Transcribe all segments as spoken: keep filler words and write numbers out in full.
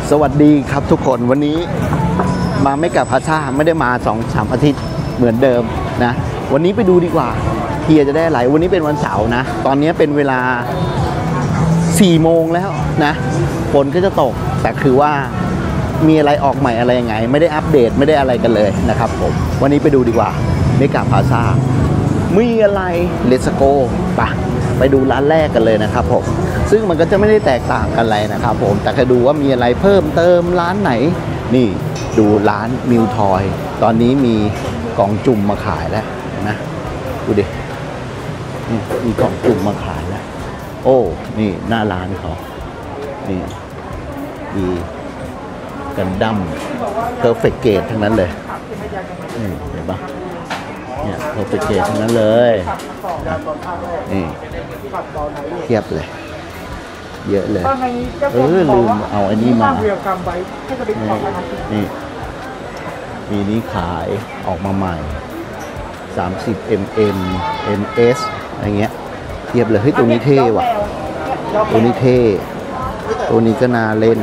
สวัสดีครับทุกคนวันนี้มาไม่กับพาซ่าไม่ได้มาสองสามอาทิตย์เหมือนเดิมนะวันนี้ไปดูดีกว่าเฮียจะได้อะไรวันนี้เป็นวันเสาร์นะตอนนี้เป็นเวลาสี่โมงแล้วนะฝนก็จะตกแต่คือว่ามีอะไรออกใหม่อะไรยังไงไม่ได้อัปเดตไม่ได้อะไรกันเลยนะครับผมวันนี้ไปดูดีกว่าไม่กับพาซ่ามีอะไรเลสโกปะไปดูร้านแรกกันเลยนะครับผมซึ่งมันก็จะไม่ได้แตกต่างกันอะไรนะครับผมแต่จะดูว่ามีอะไรเพิ่มเติมร้านไหนนี่ดูร้านมิวทอยตอนนี้มีกล่องจุ่มมาขายแล้วนะดูดินี่มีกล่องจุ่มมาขายแล้วโอ้นี่หน้าร้านเขานี่ดีกันดั้มเพอร์เฟกต์เกตทั้งนั้นเลยนี่เห็นปะเนี่ยเพอร์เฟกต์เกตทั้งนั้นเลยนี่เทียบเลยเยอะเลยเออลืมเอาอันนี้มานี่มีนี้ขายออกมาใหม่สามสิบ มิลลิเมตร เอ็ม เอส อะไรเงี้ยเทียบเลยเฮ้ยตัวนี้เท่ว่ะตัวนี้เท่ตัวนี้ก็น่าเล่น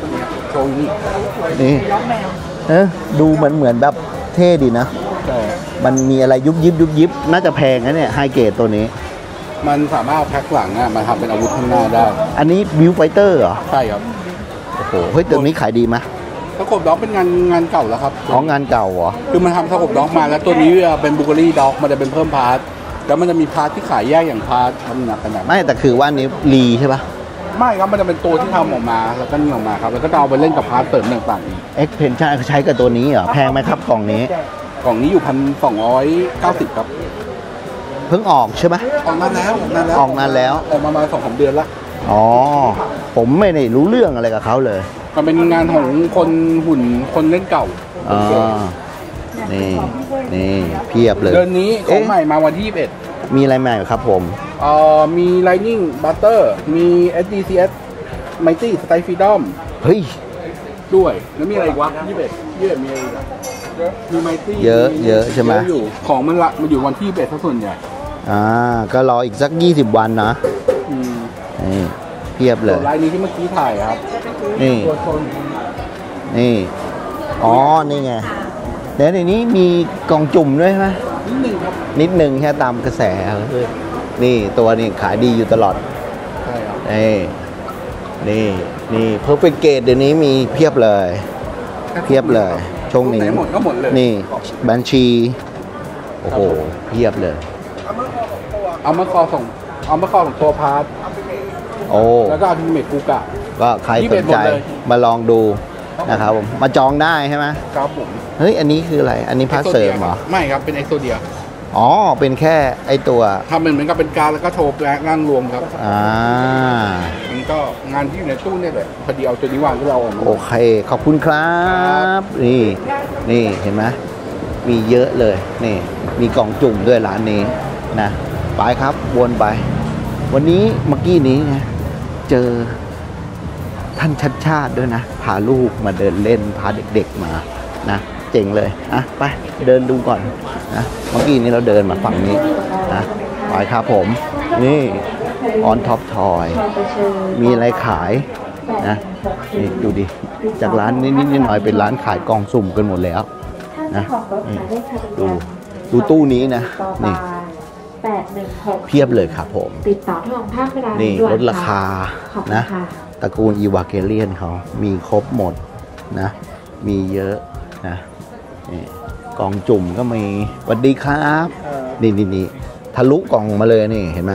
นี่เออดูเหมือนเหมือนแบบเท่ดีนะมันมีอะไรยุบยิบยุบยิบน่าจะแพงนะเนี่ยไฮเกรดตัวนี้มันสามารถแพ็คหลังอ่ะมันทำเป็นอาวุธข้างหน้าได้อันนี้บิวไฟเตอร์เหรอใช่ครับโอ้โหเฮ้ยตัวนี้ขายดีไหมตะขบด็อกเป็นงานงานเก่าแล้วครับอ๋องานเก่าเหรอคือมันทำตะขบด็อกมาแล้วตัวนี้เป็นบูเกอรี่ด็อกมันจะเป็นเพิ่มพาร์ทแล้วมันจะมีพาร์ทที่ขายแยกอย่างพาร์ทมันหนักขนาดไม่แต่คือว่านี้รีใช่ปะไม่ครับมันจะเป็นตัวที่ทำออกมาแล้วก็นี่ออกมาครับแล้วก็เอาไปเล่นกับพาร์ทเสริมต่างๆอีกเอ็กเพนชั่นใช้กับตัวนี้เหรอแพงไหมครับกล่องนี้กล่องนี้อยู่พันสองร้อยเก้าสิบครับเพิ่งออกใช่ไหมออกนานแล้วออกนานแล้วออกนานแล้วออกมาประมาณสองสามเดือนละอ๋อผมไม่ได้รู้เรื่องอะไรกับเขาเลยมันเป็นงานของคนหุ่นคนเล่นเก่าอ๋อนี่นี่เพียบเลยเดือนนี้ของใหม่มาวันที่ยี่สิบเอ็ดมีอะไรใหม่ครับผมเอ่อมี Lightning Butter มี เอส ดี ซี เอส Mighty Style Freedom เฮ้ยด้วยแล้วมีอะไรอีกวะยี่สิบเอ็ดยี่สิบเอ็ดมีอะไรอีกมี Mighty เยอะเยอะใช่ไหมอยู่ของมันละมันอยู่วันที่ยี่สิบเอ็ดซะส่วนใหญ่อ่าก็รออีกสักยี่สิบวันนะอืมนี่เพียบเลยลายนี้ที่เมื่อกี้ถ่ายครับนี่นี่อ๋อนี่ไงเดี๋ยวในนี้มีกล่องจุ่มด้วยไหมนิดหนึ่งครับนิดหนึ่งแค่ตามกระแสเลยนี่ตัวนี้ขายดีอยู่ตลอดใช่ครับนี่นี่นี่เพอร์เฟกต์เกตเดี๋ยวนี้มีเพียบเลยเพียบเลยช่วงนี้หมดก็หมดเลยนี่บัญชีโอ้โหเพียบเลยเอามาคอส่งเอามาคอส่งตัวพาร์ทโอ้แล้วก็อัลติเมทกูกะก็ใครสนใจมาลองดูนะครับผมมาจองได้ใช่ไหมครับผมเฮ้ยอันนี้คืออะไรอันนี้พาร์ทเสริมเหรอไม่ครับเป็นเอ็กโซเดียอ๋อเป็นแค่ไอตัวทำเป็นเหมือนกับเป็นการแล้วก็โชว์แปลงร่างรวมครับอ่ามันก็งานที่อยู่ในตู้เนี่ยแหละพอดีเอาตัวนี้วางที่เราโอเคขอบคุณครับนี่นี่เห็นไหมมีเยอะเลยนี่มีกล่องจุ่มด้วยร้านนี้นะไปครับวนไปวันนี้เมื่อกี้นี้นะเจอท่านชัดชาติด้วยนะพาลูกมาเดินเล่นพาเด็กๆมานะเจ๋งเลยอ่ะไปเดินดูก่อนนะเมื่อกี้นี้เราเดินมาฝั่งนี้นะไปครับผมนี่ออนท็อปทอยมีอะไรขายนะนี่ดูดิจากร้านนิดๆหน่อยๆเป็นร้านขายกล่องสุ่มกันหมดแล้วนะดูดูตู้นี้นะนี่เพียบเลยครับผมติดต่อที่ของภาคเวลานี่ลดราคานะตระกูลอีวาเกเลียนเขามีครบหมดนะมีเยอะนะนี่กล่องจุ่มก็มีสวัสดีครับนี่นี่นี่ทะลุกล่องมาเลยนี่เห็นไหม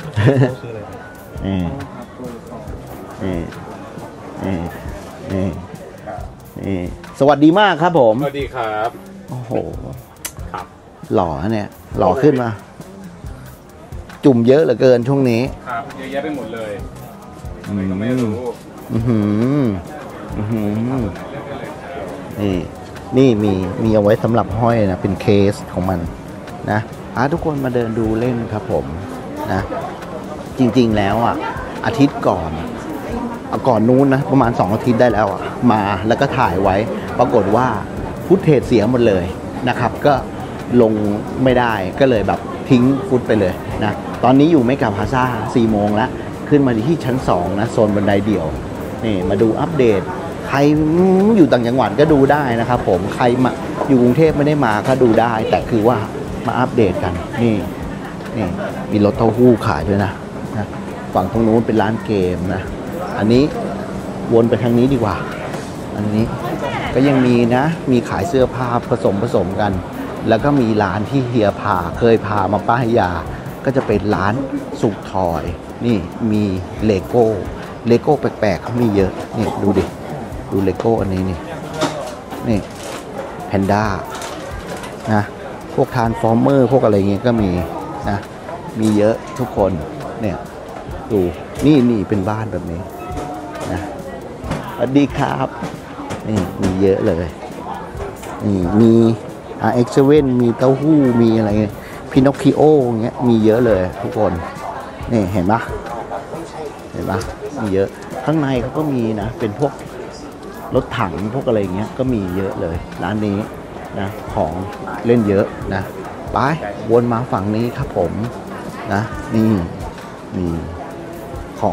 นี่นี่นี่นี่นี่สวัสดีมากครับผมสวัสดีครับโอ้โหหล่อเนี่ยหล่อขึ้นมาจุ่มเยอะเหลือเกินช่วงนี้ครับเยอะแยะไปหมดเลยอะไรก็ไม่รู้อือหืออือหือนี่นี่มีมีเอาไว้สำหรับห้อยนะเป็นเคสของมันนะอ่ะทุกคนมาเดินดูเล่นครับผมนะจริงๆแล้วอ่ะอาทิตย์ก่อนก่อนนู้นนะประมาณสองอาทิตย์ได้แล้วอ่ะมาแล้วก็ถ่ายไว้ปรากฏว่าฟุตเทจเสียหมดเลยนะครับก็ลงไม่ได้ก็เลยแบบทิ้งฟุตไปเลยนะตอนนี้อยู่ไม่กับพาซ่าสี่โมงแล้วขึ้นมาที่ชั้นสองนะโซนบันไดเดี่ยวนี่มาดูอัปเดตใครอยู่ต่างจังหวัดก็ดูได้นะครับผมใครมาอยู่กรุงเทพไม่ได้มาก็ดูได้ แต่คือว่ามาอัปเดตกันนี่นี่มีรถเต้าหู้ขายด้วยนะนะฝั่งตรงนู้นเป็นร้านเกมนะอันนี้วนไปทางนี้ดีกว่าอันนี้ก็ยังมีนะมีขายเสื้อผ้าผสมผสมกัน แล้วก็มีร้านที่เฮียพาเคยพามาป้ายยาก็จะเป็นร้านสุกทอยนี่มีเลโก้เลโก้แปลกๆเขามีเยอะนี่ดูดิดูเลโก้อันนี้นี่นี่แพนด้านะพวกทานฟอร์เมอร์พวกอะไรเงี้ยก็มีนะมีเยอะทุกคนเนี่ยดูนี่นี่เป็นบ้านแบบนี้นะสวัสดีครับนี่มีเยอะเลยนี่มี อาร์ เอ็กซ์ เซเว่น มีเต้าหู้มีอะไรพินอคคิโอเงี้ยมีเยอะเลยทุกคนนี่เห็นปะเห็นปะมีเยอะข้างในเขาก็มีนะเป็นพวกรถถังพวกอะไรเงี้ยก็มีเยอะเลยร้านนี้นะของเล่นเยอะนะไปวนมาฝั่งนี้ครับผมนะนี่นี่ของ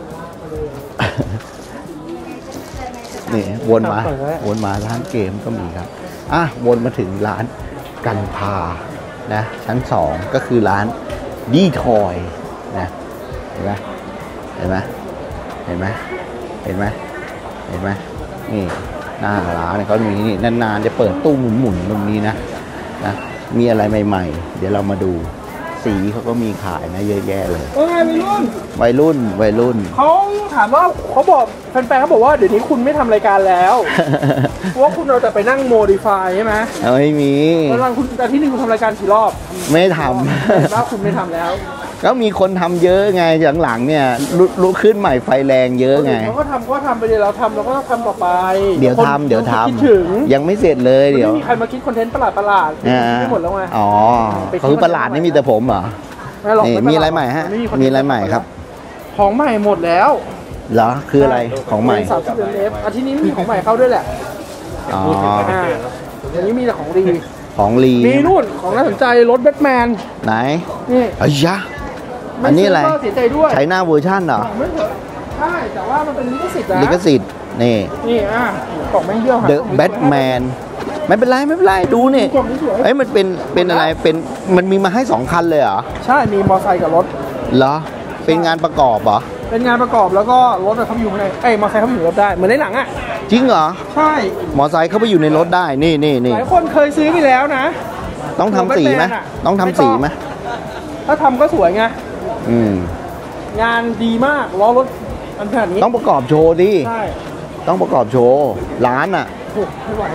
นี่วนมาวนมาร้านเกมก็มีครับอ่ะวนมาถึงร้านกันพานะชั้นสองก็คือร้านดีทอยนะเห็นไหมเห็นไหมเห็นไหมเห็นไหมเห็นไหมนี่หน้าร้านเนี่ยเขามีนี่นานๆจะเปิดตู้หมุนๆตรงนี้นะนะมีอะไรใหม่ๆเดี๋ยวเรามาดูสีเขาก็มีขายนะเยอะแยะเลยว่าไงวัยรุ่นวัยรุ่นวัยรุ่นเขาถามว่าเขาบอกแฟนๆเขาบอกว่าเดี๋ยวนี้คุณไม่ทำรายการแล้ว เพราะว่าคุณเราแต่ไปนั่งโมดิฟายใช่ไหมไม่มีแล้ววันคุณอาทิตย์หนึงคุณทำรายการกี่รอบไม่ทแต่ว่าคุณไม่ทำแล้วำ ก็มีคนทำเยอะไงหลังๆเนี่ยลุกขึ้นใหม่ไฟแรงเยอะไงเขาก็ทำก็ทำไปเดี๋ยวเราทำเราก็ทำต่อไปเดี๋ยวทำเดี๋ยวทคิดถึงำยังไม่เสร็จเลยมันเดี๋ยวไม่มีใครมาคิดคอนเทนต์ประหลาดประหลาดๆอ่าไม่หมดแล้วไงอ๋อไปคิดคือประหลาดนี่มีแต่ผมเหรอไม่หรอกนี่ปมีอะไรใหม่ฮะนคอนเทนต์มีอะไรใหม่ครับของใหม่หมดแล้วเหรอคืออะไรของใหม่สามสิบเอ็มเอฟอาทิตย์นี้มีของใหม่เข้าด้วยแหละอ๋ออ่าอย่างนี้มีแต่ของดีของลีมีนู่นของน่าสนใจรถแบทแมนไหนนี่เอ้ยยะอันนี้อะไรม่ซื้ก็เสียใจด้วยใช้หน้าเวอร์ชั่นเหรอไม่เถอะใช่แต่ว่ามันเป็นลิขสิทธิ์นะลิขสิทธิ์นี่นี่อ่ะกล่องแม่งเบี้ยวหา The Batman ไม่เป็นไรไม่เป็นไรดูนี่กล่องนี้สวยเอ้ยมันเป็นเป็นอะไรเป็นมันมีมาให้สองคันเลยเหรอใช่มีมอเตอร์ไซค์กับรถเหรอเป็นงานประกอบเหรอเป็นงานประกอบแล้วก็รถอะเขาไปอยู่ข้างในเอ้ยมอเตอร์ไซค์เขาไปอยู่ในรถได้เหมือนในหนังอ่ะจริงเหรอใช่มอไซค์เข้าไปอยู่ในรถได้นี่นี่นี่หลายคนเคยซื้อไปแล้วนะต้องทำสีไหม Batman อะต้องทำสีไหมถ้าทำก็สวยไงอืมงานดีมากล้อรถอันขนาดนี้ต้องประกอบโชว์ดิใช่ต้องประกอบโชว์ ร้านอ่ะโอ้ไม่ไหว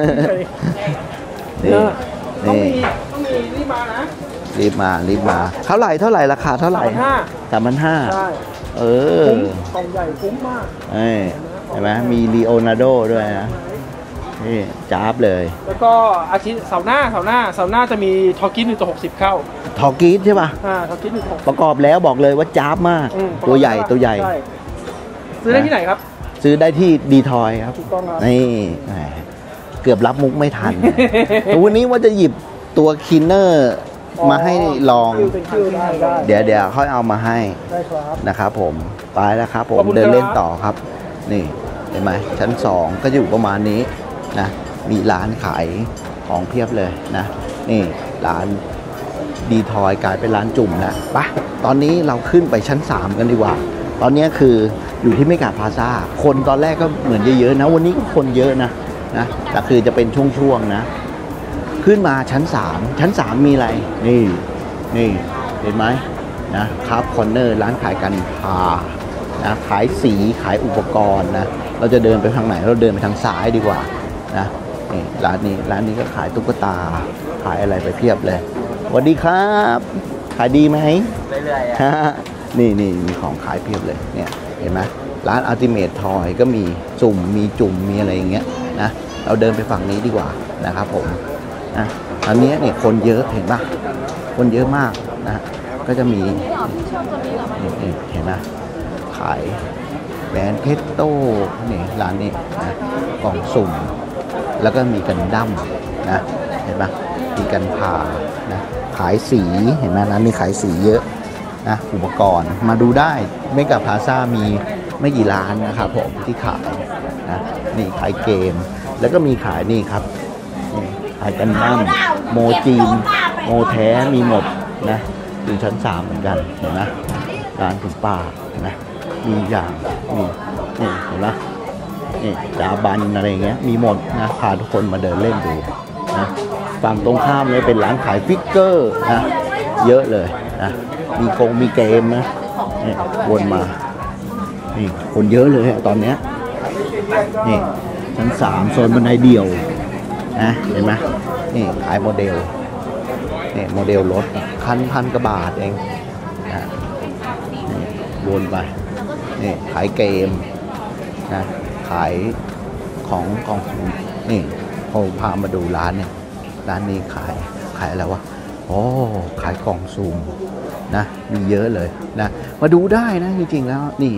นี่เออต้องนี่มีต้องมีรีบมานะรีบมารีบมา เท่าไหร่เท่าไหร่ราคาเท่าไหร่ห้าสามพันห้าใช่เออคุ้มกล่องใหญ่คุ้มมากเอ้ยเห็นไหมมีลีโอนาร์โดด้วยนะนี่จ้าบเลยแล้วก็อาทิตย์เสาร์หน้าเสาร์หน้าเสาร์หน้าจะมีทอร์กินหนึ่งต่อหกสิบเข้าทอกีดใช่ป่ะอ่าทอร์กินหนึ่งต่อหกสิบประกอบแล้วบอกเลยว่าจ้าบมากอืมตัวใหญ่ตัวใหญ่ช่ซื้อได้ที่ไหนครับซื้อได้ที่ดีทอยครับถูกต้องครับนี่แหมเกือบรับมุกไม่ทัน วันนี้ว่าจะหยิบตัวคินเนอร์มาให้ลองคิวเป็นคิวได้ได้เดี๋ยวเดี๋ยวค่อยเอามาให้ได้ครับนะครับผมไปแล้วครับผขอมบคุณเดินเล่นครับต่อครับ นี่เห็นไหมชั้นสองก็จะอยู่ประมาณนี้นะมีร้านขายของเพียบเลยนะนี่ร้านดีทอยกลายเป็นร้านจุ่มแล้วไปะตอนนี้เราขึ้นไปชั้นสามกันดีกว่า ตอนนี้คืออยู่ที่เมกาพลาซ่าคนตอนแรกก็เหมือนเยอะๆนะ วันนี้ก็คนเยอะนะนะแต่คือจะเป็นช่วงๆนะ ขึ้นมาชั้นสามชั้นสามมีอะไรนี่นี่เห็นไหมนะครับคอนเนอร์ร้านขายกันพานะขายสีขายอุปกรณ์นะเราจะเดินไปทางไหนเราเดินไปทางซ้ายดีกว่านะนี่ร้านนี้ร้านนี้ก็ขายตุ๊กตาขายอะไรไปเพียบเลยสวัสดีครับขายดีไหมเรื่อยๆนี่นี่มีของขายเพียบเลยเนี่ยเห็นไหมร้านอัลติเมททอยก็มีจุ่มมีจุ่มมีอะไรอย่างเงี้ยนะเราเดินไปฝั่งนี้ดีกว่านะครับผมนะตอนนี้เนี่ยคนเยอะเห็นปะคนเยอะมากนะก็จะมีนี่นี่เห็นไหมขายแบรนด์เพชรโต้นี่ร้านนี้นะกล่องสุ่มแล้วก็มีกันดั้มนะเห็นปะมีกันผ่านะขายสีเห็นไหมร้านนี้ขายสีเยอะนะอุปกรณ์มาดูได้เมกาพลาซ่ามีไม่กี่ร้านนะครับผมที่ขายนะนี่ขายเกมแล้วก็มีขายนี่ครับนี่ขายกันดั้มโมจีนโมแท้มีหมดนะอยู่ชั้นสามเหมือนกันเห็นไหมร้านถึงป่านะมีอย่างนี่นี่เห็นไหมนี่จาบันอะไรเงี้ยมีหมดนะพาทุกคนมาเดินเล่นดูนะฝั่งตรงข้ามเนี่ยเป็นร้านขายฟิกเกอร์นะเยอะเลยนะมีกงมีเกมนะนี่วนมานี่คนเยอะเลยตอนเนี้ยนี่ชั้นสามโซนบันไดเดี่ยวนะเห็นไหมนี่ขายโมเดลนี่โมเดลรถคันพันกว่าบาทเองนะนี่วนไปนี่ขายเกมนะขายของของนี่พอพามาดูร้านเนี่ยร้านนี้ขายขายอะไรวะโอ้ขายกล่องซูมนะมีเยอะเลยนะมาดูได้นะจริงๆแล้วนี่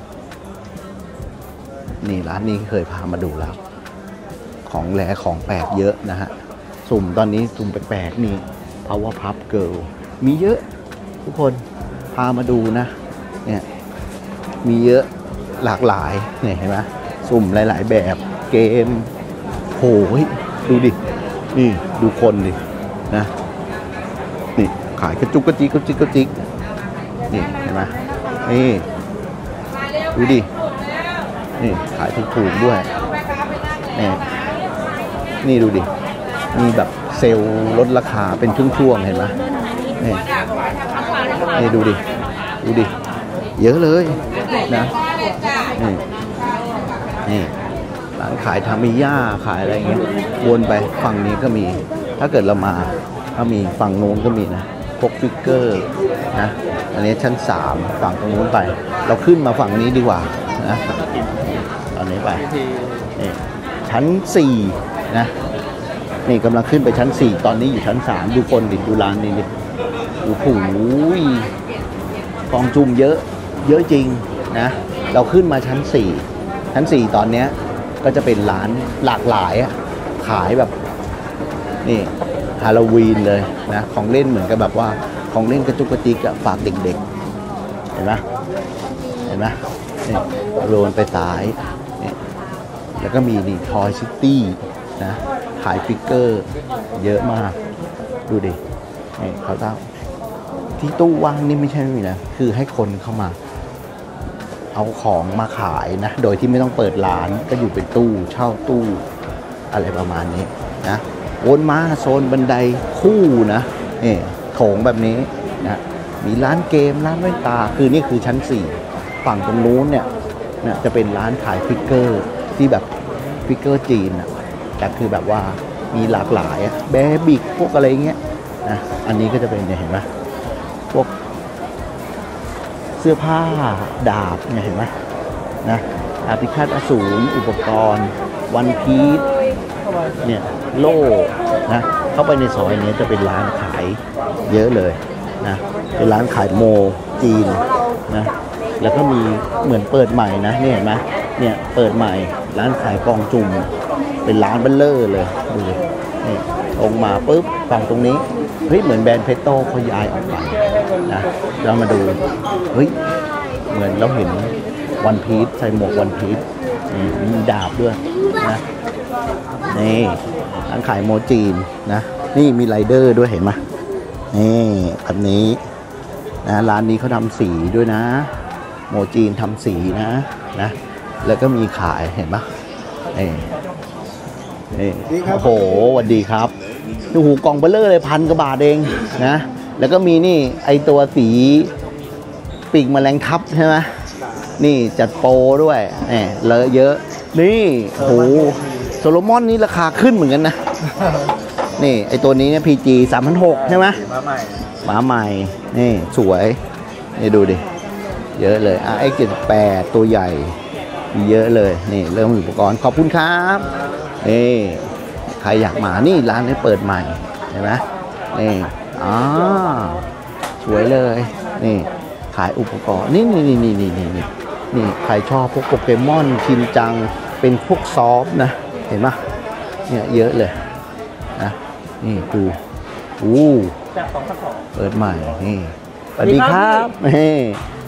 นี่ร้านนี้เคยพามาดูแล้วของแหลของแปลกเยอะนะฮะสุ่มตอนนี้สุ่มแปลกๆนี่ Power Puff Girl มีเยอะทุกคนพามาดูนะเนี่ยมีเยอะหลากหลายเนี่ยเห็นไหมสุ่มหลายๆแบบเกมโหยดูดินี่ดูคนดินะนี่ขายกระจุกกระจิกกระจิกกระจิกนี่เห็นไหมนี่ดูดินี่ขายถูกๆด้วยนี่นี่ดูดิมีแบบเซลล์ลดราคาเป็นช่วงๆเห็นไหมนี่นี่ดูดิดูดิเยอะเลยนะนี่นี่ร้านขายทามิย่าขายอะไรเงี้ยวนไปฝั่งนี้ก็มีถ้าเกิดเรามาถ้ามีฝั่งโน้นก็มีนะพวกฟิกเกอร์นะอันนี้ชั้นสามฝั่งตรงนู้นไปเราขึ้นมาฝั่งนี้ดีกว่านะตอนนี้ไปนี่ชั้นสี่นะนี่กำลังขึ้นไปชั้นสี่ตอนนี้อยู่ชั้นสามดูคนดิดูร้านนี้ดิดูผูยกองจุ่มเยอะเยอะจริงนะเราขึ้นมาชั้นสี่ชั้นสี่ตอนนี้ก็จะเป็นร้านหลากหลายขายแบบนี่ฮาโลวีนเลยนะของเล่นเหมือนกับแบบว่าของเล่นกระจุกกระจิกฝากเด็กๆเห็นไหมเห็นไหมนี่โรนไปซ้ายนี่แล้วก็มีนี่ทอยซิตี้นะขายฟิกเกอร์เยอะมากดูดินี่เขาตั้งที่ตู้ว่างนี่ไม่ใช่ไม่มีนะคือให้คนเข้ามาเอาของมาขายนะโดยที่ไม่ต้องเปิดร้านก็อยู่เป็นตู้เช่าตู้อะไรประมาณนี้นะวนมาโซนบันไดคู่นะนี่โถงแบบนี้นะมีร้านเกมร้านแว่นตาคือนี่คือชั้นสี่ฝั่งตรงนู้นเนี่ยนะจะเป็นร้านขายฟิกเกอร์ที่แบบฟิกเกอร์จีนอะแต่คือแบบว่ามีหลากหลายอะแบบิกพวกอะไรเงี้ยนะอันนี้ก็จะเป็นเนี่ยเห็นไหมพวกเสื้อผ้าดาบเนี่ยเห็นไหมนะอาพิฆาตอสูรอุปกรณ์วันพีซเนี่ยโล่นะเข้าไปในซอยนี้จะเป็นร้านขายเยอะเลยนะเป็นร้านขายโมจีนนะแล้วก็มีเหมือนเปิดใหม่นะนี่เห็นไหมเนี่ยเปิดใหม่ร้านขายกองจุ่มเป็นร้านเบลเลอร์เลยดูนี่ตรงมาปุ๊บฝั่งตรงนี้เฮ้ยเหมือนแบรนด์เพชโต้เขาย้ายออกไปนะเรามาดูเฮ้ยเหมือนเราเห็นวันพีซใส่หมวกวันพีซมีดาบด้วยนะนี่ร้านขายโมจีนนะนี่มีไรเดอร์ด้วยเห็นไหมนี่อันนี้นะร้านนี้เขาทำสีด้วยนะโมจีนทำสีนะนะแล้วก็มีขายเห็นปะนี่นี่โอ้โหสวัสดีครับดูหูกล่องเบลเลอร์เลยพันกว่าบาทเองนะแล้วก็มีนี่ไอตัวสีปีกแมลงทับใช่ไหมนี่จัดโปรด้วยนี่เลอะเยอะนี่โหโซโลมอนนี่ราคาขึ้นเหมือนกันนะนี่ไอตัวนี้เนี่ยพีจีสามพันหกใช่ไหมหมาใหม่หมาใหม่นี่สวยนี่ดูดิเยอะเลยอ่ะไอเจ็ดแปดตัวใหญ่มีเยอะเลยนี่เริ่มอุปกรณ์ขอบคุณครับนี่ใครอยากมานี่ร้านนี้เปิดใหม่เห็นไหมนี่อ๋อสวยเลยนี่ขายอุปกรณ์นี่นี่นี่นี่นี่นี่นี่นี่ใครชอบพวกโปเกมอนชินจังเป็นพวกซอฟนะเห็นไหมเนี่ยเยอะเลยนะนี่ดูอู้เปิดใหม่นี่สวัสดีครับนี่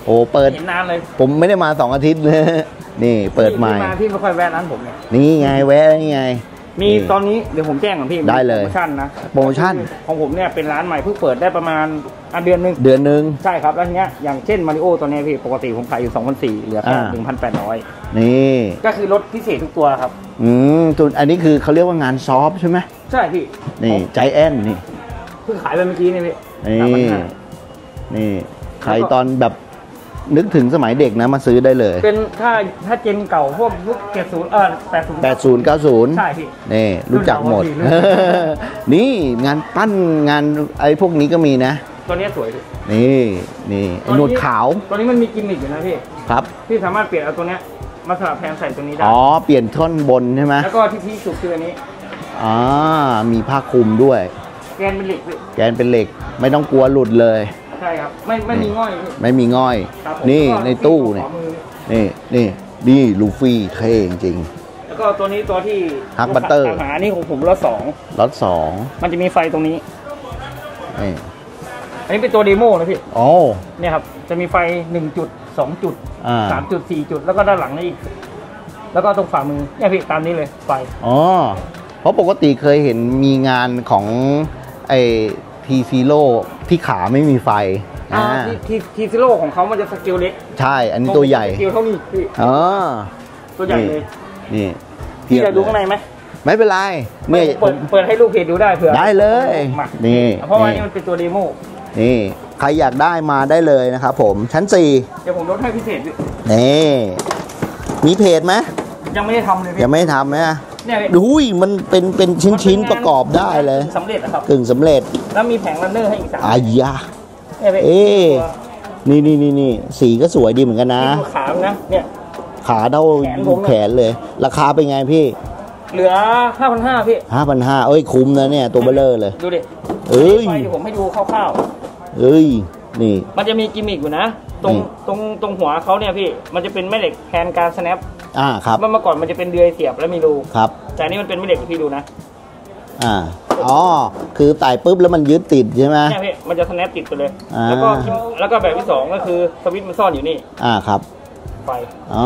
โอ้เปิดเห็นนานเลยผมไม่ได้มาสองอาทิตย์เลยนี่เปิดใหม่ที่มาที่ไม่ค่อยแวะร้านผมเนี่ยนี่ไงแวะนี่ไงมีตอนนี้เดี๋ยวผมแจ้งกับพี่ได้เลยโปรโมชั่นนะโปรโมชั่นของผมเนี่ยเป็นร้านใหม่เพิ่งเปิดได้ประมาณอ่ะเดือนหนึงเดือนหนึ่งใช่ครับแล้วทีเนี้ยอย่างเช่นมาริโอตัวเนี้ยพี่ปกติผมขายอยู่ สองพันสี่ร้อย เหลือแค่อ่าหนึ่งพันแปดร้อยนี่ก็คือลดพิเศษทุกตัวครับอืมจุดอันนี้คือเขาเรียกว่างานซอฟต์ใช่ไหมใช่พี่นี่ใจแอนนี่เพิ่งขายไปเมื่อกี้นี่พี่นี่สามพันห้านี่ใครตอนแบบนึกถึงสมัยเด็กนะมาซื้อได้เลยเป็นถ้าถ้าเจนเก่าพวกยุคเจ็ดศูนย์เออแปดศูนย์แปดศูนย์ เก้าศูนย์ใช่พี่นี่รู้จักหมดรุ่นเก่ารุ่นนี่งานปั้นงานไอ้พวกนี้ก็มีนะตัวเนี้ยสวยพี่นี่นี่ไอ้หนวดขาวตัวนี้มันมีกิมมิคอยู่นะพี่ครับพี่สามารถเปลี่ยนเอาตัวเนี้ยมาสลับแทนใส่ตัวนี้ได้อ๋อ เปลี่ยนท่อนบนใช่ไหมแล้วก็ที่พีคสุดคืออันนี้อ๋อมีผ้าคลุมด้วยแกนเป็นเหล็กพี่แกนเป็นเหล็กไม่ต้องกลัวหลุดเลยใช่ครับไม่ไม่มีง่อยพี่ไม่มีง่อยครับผมนี่แล้วก็ในตู้เนี่ยขวามือนี่นี่นี่ลูฟี่เท่จริงแล้วก็ตัวนี้ตัวที่ Hug Butter ตามหานี่ของผมรถสองๆล็อตสองมันจะมีไฟตรงนี้นี่อันนี้เป็นตัวเดโมนะพี่โอ้เนี่ยครับจะมีไฟหนึ่งจุดสองจุดอ่าสามจุดสี่จุดแล้วก็ด้านหลังนี่อีกแล้วก็ตรงฝ่ามือเนี่ยพี่ตามนี้เลยไฟอ๋อเพราะปกติเคยเห็นมีงานของไอ้ทีซีโร่ที่ขาไม่มีไฟอ่าอ่าที่ที่ทีซิโร่ของเขามันจะสเกลเล็กใช่อันนี้ตัวใหญ่สเกลเท่านี้พี่อ๋อตัวใหญ่เลยนี่พี่จะดูเทียบข้างในไหมไม่เป็นไรเนี่ยเปิดเปิดให้ลูกเพจดูได้เผื่อได้เลยมานี่เพราะว่านี่นี่มันเป็นตัวเดโมนี่ใครอยากได้มาได้เลยนะครับผมชั้นสี่เดี๋ยวผมลดให้พิเศษพี่นี่มีเพจไหมยังไม่ได้ทำเลยพี่ยังไม่ทำนะเนี่ยพี่ดุยมันเป็นเป็นชิ้นชิ้นๆประกอบได้เลยสำเร็จนะครับกึ่งสำเร็จแล้วมีแผงรันเนอร์ให้อีกสามอายะเนี่ยพี่เอ๊ะตัวนี่นี่นี่นี่สีก็สวยดีเหมือนกันนะนี่ดูขามนะเนี่ยขาเท่าแขนผมอะแขนเลย ราคาเป็นไงพี่เหลือห้าพันห้าพี่ห้าพันห้าเอ้ยคุ้มนะเนี่ยตัวเบลเลอร์เลยดูดิเอ้ยไฟที่ผมให้ดูคร่าวเอ้ยนี่ๆมันจะมีกิมมิคอยู่นะ ตรงนี่ตรงตรงหัวเขาเนี่ยพี่มันจะเป็นแม่เหล็กแทนการ snap อ่าครับเมื่อก่อนมันจะเป็นเดือยเสียบแล้วมีรูครับแต่อันนี้มันเป็นแม่เหล็กที่พี่ดูนะอ่าอ๋อคือไต่ปุ๊บแล้วมันยึดติดใช่ไหมเนี่ยพี่มันจะ snap ติดไปเลยอ่าแล้วก็คิมแล้วก็แบบที่สองก็คือสวิตช์มันซ่อนอยู่นี่อ่าครับไฟอ๋อบ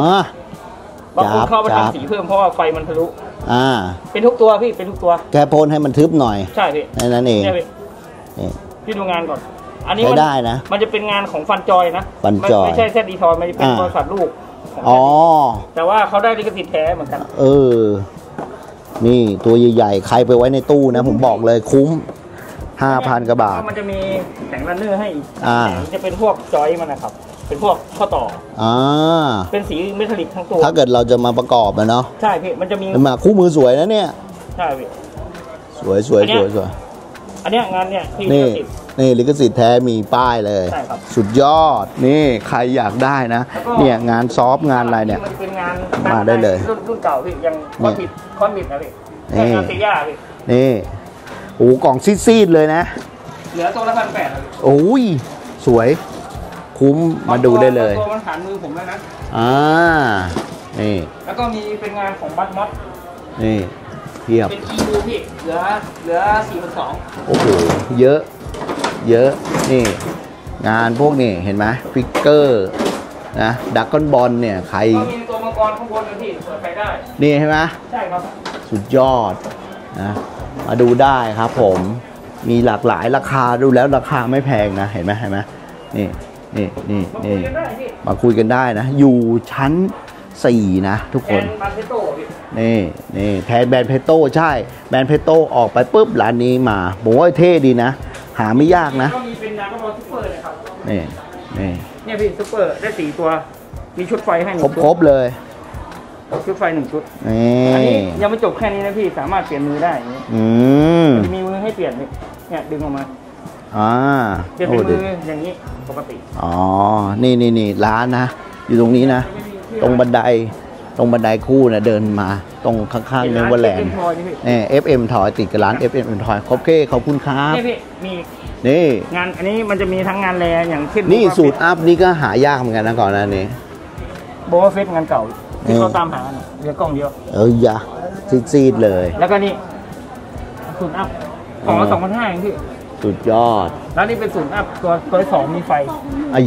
างคนเข้าไปจับทำสีเพิ่มเพราะว่าไฟมันทะลุอ่าเป็นทุกตัวพี่เป็นทุกตัวแค่พ่นให้มันทึบหน่อยใช่พี่แค่นั้นเองเนี่ยพี่นี่พี่ดูงานก่อน อันนี้ใช้มัได้นะมันจะเป็นงานของฟันจอยนะฟันจอยไม่ไม่ใช่แซดดีทอยมันจะเป็นอ่าบริษัทลูกของอ๋อแต่ว่าเขาได้ลิขสิทธิ์แท้เหมือนกันเออ นี่ตัวใหญ่ๆ ใครไปไว้ในตู้นะ ผมบอกเลยคุ้มห้าพันกว่าบาทมันจะมีแผงรันเนอร์ให้อีกอ่าจะเป็นพวกจอยมันนะครับ เป็นพวกข้อต่ออ่าเป็นสีเมทัลลิกทั้งตัวถ้าเกิดเราจะมาประกอบนะเนาะใช่พี่มันจะมีมาคู่มือสวยนะเนี่ยใช่พี่สวยสวยอันเนี้สยวยสวยอันเนี้ยงานเนี้ยที่นี่ติดนี่ลิขสิทธิ์แท้มีป้ายเลยใช่ครับสุดยอด นี่ใครอยากได้นะแล้วก็เนี่ยงานซอฟต์งานอะไรเนี่ยมันเป็นงานมาได้เลยรุ่นรุ่นเก่าพี่ยังคอนบิดคอนบิดนะพี่นี่งานเซีย่าพี่นี่โอ้โหกล่องซีดๆเลยนะเหลือตัวละพันแปดเลยโอ้ย สวย คุ้มมาดูได้เลยตัวมันฐานมือผมแล้วนะอ่า นี่แล้วก็มีเป็นงานของบัตมอสนี่เทียบเป็น อี ยู พี่ เหลือ เหลือสี่พันสองโอ้โห เยอะ เยอะ นี่ งานพวกนี่เห็นไหมฟิกเกอร์นะดักก้อนบอลเนี่ย ใครก็มีตัวมังกรข้างบนเลยพี่เปิดไฟได้นี่ใช่ไหมใช่ครับสุดยอดนะมาดูได้ครับผม มีหลากหลายราคาดูแล้วราคาไม่แพงนะ เห็นไหมเห็นไหมนี่นี่นี่มาคุนี่ยกันได้พี่มาคุยกันได้นะ อยู่ชั้นสี่นะ ทุกแทคนนบัตเทโต้พี่นี่นี่แทนแบรนด์เพโต้ใช่ แบรนด์เพโต้ออกไปปุ๊บร้านนี้มาผมว่าเท่ดีนะ หาไม่ยากนะก็มีเป็นดากอนบอลซุปเปอร์นะครับนี่นี่เนี่ยพี่ซุปเปอร์ได้สี่ตัว มีชุดไฟให้หนึ่ครง บชุดครบเลยชุดไฟหนึ่งชุดนี่อันนี้ยังไม่จบแค่นี้นะพี่ สามารถเปลี่ยนมือได้อย่างนี้อืมจะมีมือให้เปลี่ยนนี่เนี่ยดึงออกมาอ่าเปลี่ยนโอ้เป็นดิมืออย่างนี้ปกติอ๋อนี่นี่นี่ร้านนะ อยู่ตรงนี้นะ ตรงบันไดตรงบันไดคู่นะเดินมา ตรงข้างๆเนเวอร์แลนด์เป็นร้าน F M Toy นี่พี่นี่ เอฟ เอ็ม Toy ติดกับร้าน เอฟ เอ็ม Toy ครบเคขอบคุณครับนี่พี่มีนี่งานอันนี้มันจะมีทั้งงานแลอย่างเช่นนี่สูตรอัพนี่ก็หายากเหมือนกันนะก่อนหน้านี้โบว์เฟสงานเก่าที่เขาตามหาเนี่ยเหลือกล้องเดียวเอ้ยยะซีดๆเลยแล้วก็นี่ศูนย์อัพของละสองพันห้าเองพี่สุดยอดแล้วนี่เป็นศูนย์อัพตัวตัวที่สองมีไฟอายะเ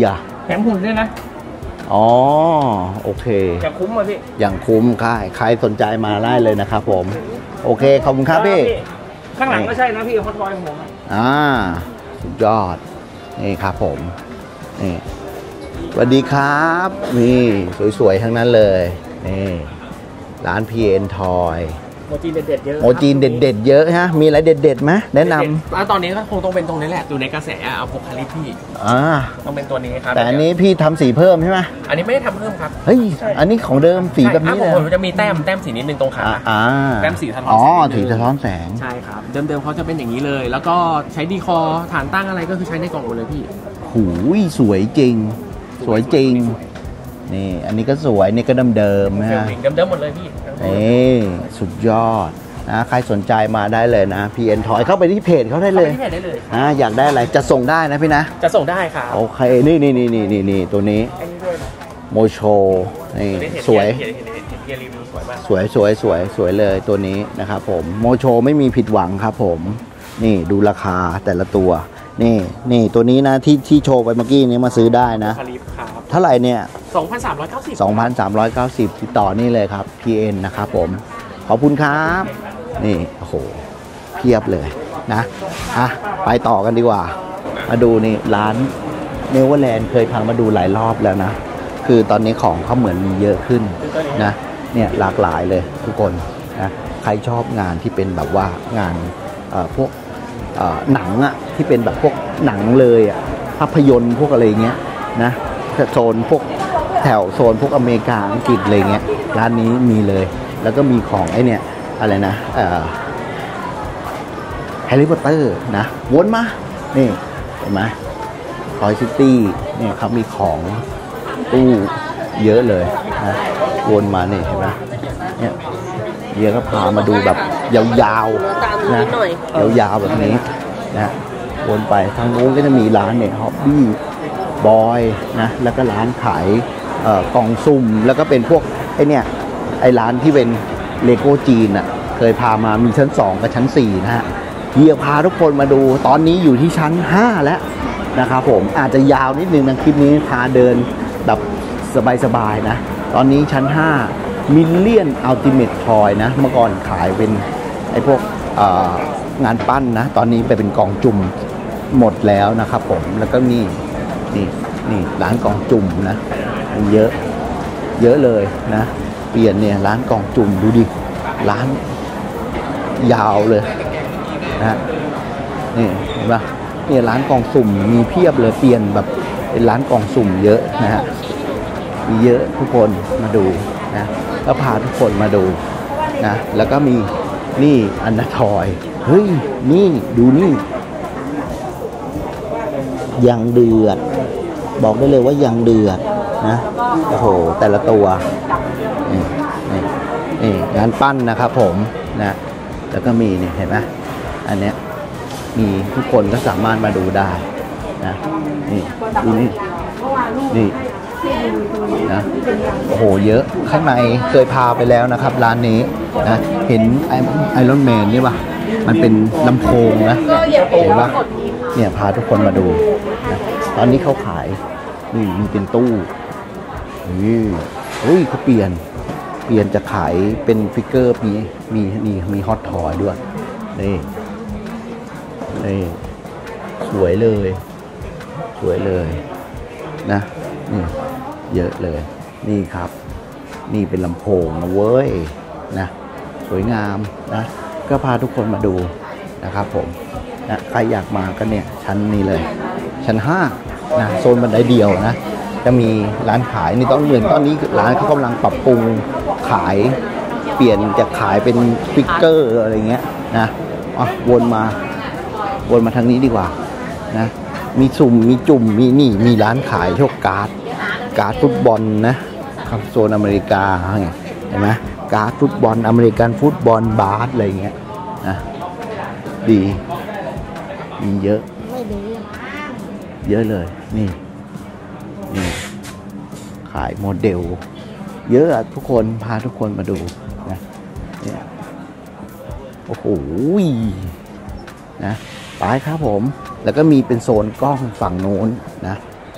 แถมหุ่นด้วยนะอ๋อโอเคจะคุ้มอ่ะพี่อย่างคุ้มค่ายใครสนใจมาได้เลยนะครับผมโอเคขอบคุณครับพี่ข้างหลังก็ใช่นะพี่ฮอตบอยของผมอะอ่าสุดยอดนี่ครับผมนี่สวัสดีครับนี่สวยๆทั้งนั้นเลยนี่ร้าน พี เอ็น Toy โมจีนเด็ดๆเยอะโมจีนเด็ดๆเยอะฮะมีอะไรเด็ดๆไหมแนะนำแล้วตอนนี้ก็คงต้องเป็นตรงนี้แหละอยู่ในกระแสอะโพคาลิปพี่อ่าต้องเป็นตัวนี้ครับแต่อันนี้พี่ทำสีเพิ่มใช่ไหมอันนี้ไม่ได้ทำเพิ่มครับเฮ้ยอันนี้ของเดิมสีแบบนี้ใช่เลครับยผมจะมีแต้มแต้มสีนิดนึงตรงขาอ่าอ่าแต้มสีสะท้อนอ๋อแสงนิดนึงสีสะท้อนแสงใช่ครับเดิมๆเขาจะเป็นอย่างนี้เลย แล้วก็ใช้ดีคอร์ฐานตั้งอะไรก็คือใช้ในกล่องหมดเลยพี่หูยสวยจริง สวยจริงนี่อันนี้ก็สวยนี่ก็เดิมๆนะเฟลฮะลิงเดิมๆหมดเลยพี่นี่สุดยอดนะใครสนใจมาได้เลยนะ พี เอ็น Toy เข้าไปที่เพจเขาได้เลเข้าย ไปที่เพจได้เลยครับนะอยากได้อะไรจะส่งได้นะพี่นะจะส่งได้ครับโอเคนี่นี่นี่นี่นี่นี่ตัวนี้โมโชนี่สวยเห็นเห็นเห็นเห็นเห็นรีวิวสวยมากสวยสวยสวยสวยเลยตัวนี้นะครับผมโมโชไม่มีผิดหวังครับผมนี่ดูราคาแต่ละตัวนี่นี่ตัวนี้นะที่ที่โชว์ไปเมื่อกี้นี้มาซื้อได้นะคาลิปครับเท่าไหร่เนี่ยสองพันสามร้อยเก้าสิบสองพันสามร้อยเก้าสิบ ติดต่อนี่เลยครับ พี เอ็น นะครับผม ขอบคุณครับ นี่ โอ้โห เพียบเลยนะ อ่ะ ไปต่อกันดีกว่า มาดูนี่ร้านเนเวอร์แลนด์เคยพามาดูหลายรอบแล้วนะ คือตอนนี้ของเขาเหมือนมีเยอะขึ้นนะ เนี่ยหลากหลายเลยทุกคนนะ ใครชอบงานที่เป็นแบบว่างานเอ่อพวกเอ่อหนังอะที่เป็นแบบพวกหนังเลยอะภาพยนตร์พวกอะไรเงี้ยนะโซนพวกแถวโซนพวกอเมริกาอังกฤษอะไรเงี้ยร้านนี้มีเลย แล้วก็มีของไอ้เนี่ยอะไรนะเอ่อแฮร์รี่พอตเตอร์นะวนมานี่เห็นไหมทอยซิตี้เนี่ยเขามีของตู้เยอะเลยนะวนมานี่เห็นไหมเนี่ยเดี๋ยวก็พามาดูแบบยาวๆนะยาวๆแบบนี้นะวนไปทางนู้นก็จะมีร้านเนี่ยฮอบบี้บอยนะแล้วก็ร้านขายเอ่อกล่องซุ่มแล้วก็เป็นพวกไอเนี่ยไอร้านที่เป็นเลโก้จีนอ่ะเคยพามามีชั้นสองกับชั้นสี่นะฮะเฮียพาทุกคนมาดูตอนนี้อยู่ที่ชั้นห้าแล้วนะครับผมอาจจะยาวนิดนึงนะคลิปนี้พาเดินแบบสบายๆนะตอนนี้ชั้นห้ามิลเลียนอัลติเมททอยนะเมื่อก่อนขายเป็นไอพวกงานปั้นนะตอนนี้ไปเป็นกล่องจุ่มหมดแล้วนะครับผมแล้วก็นี่นี่นี่ร้านกล่องจุ่มนะมีเยอะเยอะเลยนะเปลี่ยนเนี่ยร้านกล่องจุ่มดูดิร้านยาวเลยนะนี่เห็นปะเนี่ยร้านกล่องสุ่มมีเพียบเลยเปลี่ยนแบบเป็นร้านกล่องสุ่มเยอะนะฮะมีเยอะทุกคนมาดูนะก็พาทุกคนมาดูนะแล้วก็มีนี่อันนาทอยเฮ้ยนี่ดูนี่ยังเดือดบอกได้เลยว่ายังเดือดนะโอ้โหแต่ละตัวนี่นี่นี่งานปั้นนะครับผมนะแล้วก็มีนี่เห็นไหมอันเนี้ยมีทุกคนก็สามารถมาดูได้นะนี่ดูนี่นี่นะโอ้โหเยอะข้างในเคยพาไปแล้วนะครับร้านนี้นะเห็นไอรอนแมนนี่ป่ะมันเป็นลำโพงนะเห็นป่ะเนี่ยพาทุกคนมาดูนะตอนนี้เขาขายนี่มีเป็นตู้นี่เฮ้ยเขาเปลี่ยนเปลี่ยนจะขายเป็นฟิกเกอร์มีมีนี่มีฮอตทอยด้วยนี่นี่สวยเลยสวยเลยนะนี่เยอะเลยนี่ครับนี่เป็นลำโพงนะเว้ยนะสวยงามนะก็พาทุกคนมาดูนะครับผมนะใครอยากมาก็เนี่ยชั้นนี้เลยชั้นห้านะโซนบันไดเดียวนะจะมีร้านขายนี่ต้องเหมือนตอนนี้ร้านเขากำลังปรับปรุงขายเปลี่ยนจากขายเป็นสปิกเกอร์อะไรเงี้ยนะอ่ะวนมาวนมาทางนี้ดีกว่านะมีสุ่มมีจุ่มมีนี่มีร้านขายพวกการ์ดการ์ดฟุตบอลนะครับโซนอเมริกาเห็นไหมการ์ดฟุตบอลอเมริกันฟุตบอลบาสอะไรเงี้ยนะดีมีเยอะเยอะเลยนี่นี่ขายโมเดลเยอะทุกคนพาทุกคนมาดูนะเนี่ยโอ้โหนะไปครับผมแล้วก็มีเป็นโซนกล้องฝั่งโน้นนะ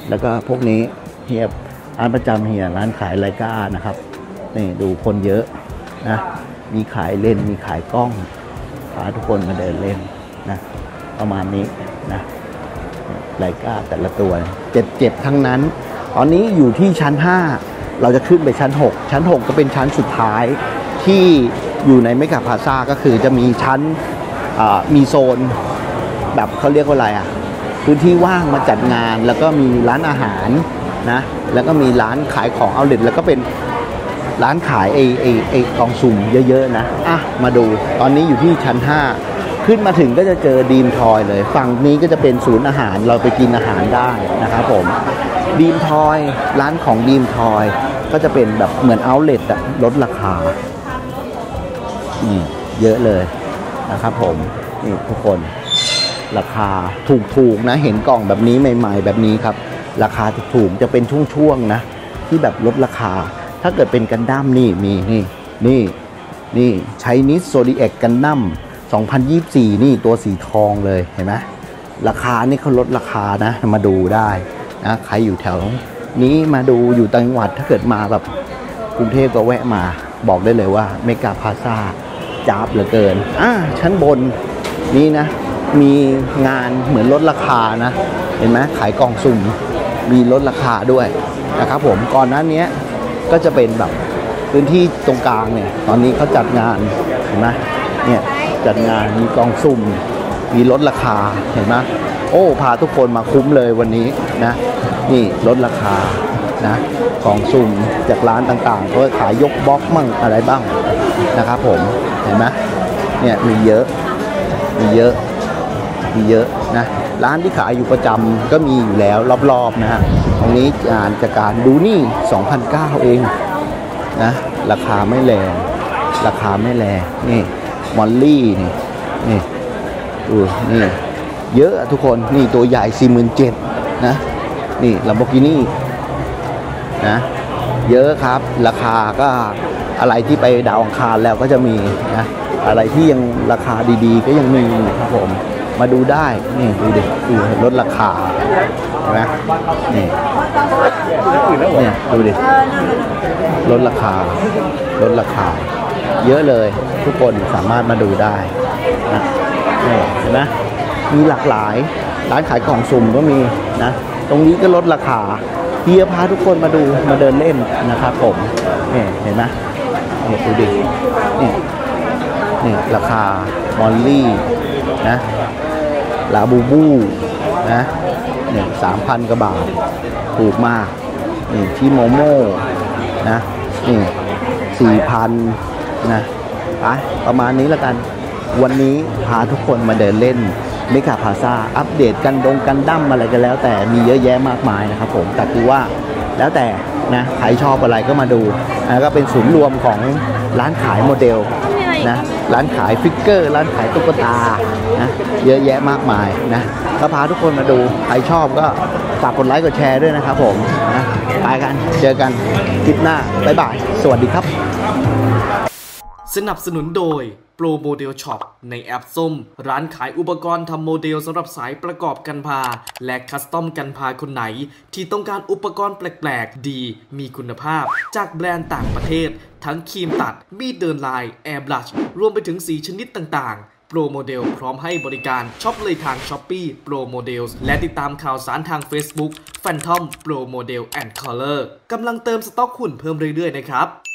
แล้วก็พวกนี้เฮียร้านประจำเฮียร้านขายไลกานะครับนี่ดูคนเยอะนะมีขายเลนมีขายกล้องพาทุกคนมาเดินเล่นนะประมาณนี้นะไลกาแต่ละตัวเจ็บๆทั้งนั้นตอนนี้อยู่ที่ชั้นห้าเราจะขึ้นไปชั้นหกชั้นหกก็เป็นชั้นสุดท้ายที่อยู่ในเมกะพลาซ่าก็คือจะมีชั้นมีโซนแบบเขาเรียกว่าอะไรอ่ะพื้นที่ว่างมาจัดงานแล้วก็มีร้านอาหารนะแล้วก็มีร้านขายของเอาท์เล็ตแล้วก็เป็นร้านขายไอไอไอกล่องสุ่มเยอะๆนะอ่ะมาดูตอนนี้อยู่ที่ชั้นห้าขึ้นมาถึงก็จะเจอดีมทอยเลยฝั่งนี้ก็จะเป็นศูนย์อาหารเราไปกินอาหารได้นะครับผมดีมทอยร้านของดีมทอยก็จะเป็นแบบเหมือนเอาท์เล็ตอะลดราคานี่เยอะเลยนะครับผมนี่ทุกคนราคาถูกๆนะเห็นกล่องแบบนี้ใหม่ๆแบบนี้ครับราคาถูกๆจะเป็นช่วงๆนะที่แบบลดราคาถ้าเกิดเป็นกันดั้มนี่มีนี่นี่นี่ใช้นิสโซดีเอ็กกันดั้มสองพันยี่สิบสี่นี่ตัวสีทองเลยเห็นไหมราคานี่เขาลดราคานะมาดูได้นะใครอยู่แถวนี้มาดูอยู่ต่างจังหวัดถ้าเกิดมาแบบกรุงเทพก็แวะมาบอกได้เลยว่าเมกาพลาซ่าจ้าบเหลือเกินอ่าชั้นบนนี่นะมีงานเหมือนลดราคานะเห็นไหมขายกล่องสุ่มมีลดราคาด้วยนะครับผมก่อนหน้านี้ก็จะเป็นแบบพื้นที่ตรงกลางเนี่ยตอนนี้เขาจัดงานเห็นไหมเนี่ยจัดงานมีกล่องสุ่มมีลดราคาเห็นไหมโอ้พาทุกคนมาคุ้มเลยวันนี้นะนี่ลดราคานะกล่องสุ่มจากร้านต่างๆเขาขายยกบล็อกมั่งอะไรบ้างนะครับผมเห็นไหมเนี่ยมีเยอะมีเยอะมีเยอะนะร้านที่ขายอยู่ประจำก็มีอยู่แล้วรอบๆนะฮะตรงนี้งานจากการดูนี่ สองพันเก้าร้อย เองนะราคาไม่แรงราคาไม่แรงนี่มอลลี่นี่นี่ดูนี่เยอะทุกคนนี่ตัวใหญ่ สี่หมื่นเจ็ดพัน นะนี่ Lamborghini นะเยอะครับราคาก็อะไรที่ไปดาวอังคารแล้วก็จะมีนะอะไรที่ยังราคาดีๆก็ยังมีนะครับผมมาดูได้นี่ดูดิดูลดราคาเห็นไหมนี่เนี่ยดูดิลดราคาลดราคาเยอะเลยทุกคนสามารถมาดูได้นะนี่เห็นไหมมีหลากหลายร้านขายกล่องสุ่มก็มีนะตรงนี้ก็ลดราคาเฮียพาทุกคนมาดูมาเดินเล่นนะครับผมนี่เห็นไหมนี่ดูดินี่นี่ราคามอลลี่นะลาบูบูนะเนี่ยสามพันกว่าบาทถูกมากนี่ที่โมโม่นะนี่สี่พันนะไปประมาณนี้แล้วกันวันนี้พาทุกคนมาเดินเล่นเมกาพลาซ่าอัปเดตกันดงกันดั้มอะไรกันแล้วแต่มีเยอะแยะมากมายนะครับผมแต่คือว่าแล้วแต่นะใครชอบอะไรก็มาดูนะก็เป็นศูนย์รวมของร้านขายโมเดลนะร้านขายฟิกเกอร์ร้านขายตุ๊กตานะเยอะแยะมากมายนะก็พาทุกคนมาดูใครชอบก็ฝากกดไลค์กดแชร์ด้วยนะครับผมนะไปกันเจอกันคลิปหน้าบ๊ายบายสวัสดีครับสนับสนุนโดยโปรโมเดลช็อปในแอปส้มร้านขายอุปกรณ์ทำโมเดลสำหรับสายประกอบกันพาและคัสตอมกันพาคนไหนที่ต้องการอุปกรณ์แปลกๆดีมีคุณภาพจากแบรนด์ต่างประเทศทั้งครีมตัดมีดเดินลายแอร์บลัชรวมไปถึงสีชนิดต่างๆโปรโมเดลพร้อมให้บริการช็อปเลยทาง Shopee Pro Models และติดตามข่าวสารทาง Facebook Phantom Pro Model and Color กำลังเติมสต็อกหุ่นเพิ่มเรื่อยๆนะครับ